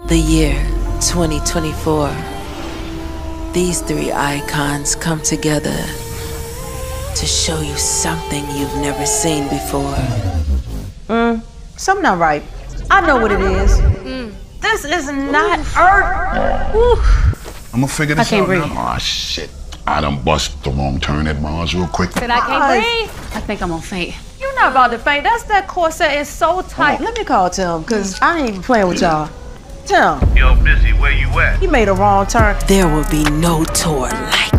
The year 2024. These three icons come together to show you something you've never seen before. Something not right. I know what it is. This is not Earth. I'm gonna figure this I can't out breathe. now. Oh, shit. I done bust the wrong turn at Mars real quick. But I can't breathe. I think I'm gonna faint. You're not about to faint. That corset is so tight. Let me call Tim, because I ain't even playing with y'all. Tim, Yo, Missy, where you at? he made a wrong turn. There will be no tour like